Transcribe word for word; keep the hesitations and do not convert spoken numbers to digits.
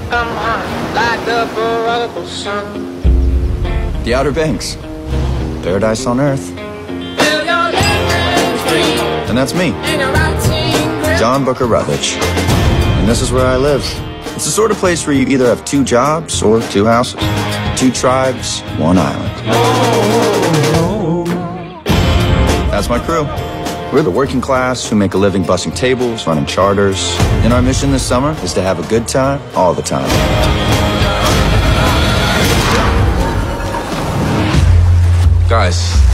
I'm hot, like the prodigal son. The Outer Banks. Paradise on Earth. And that's me, John Booker Rutledge. And this is where I live. It's the sort of place where you either have two jobs or two houses. Two tribes, one island. That's my crew. We're the working class who make a living bussing tables, running charters. And our mission this summer is to have a good time all the time. Guys,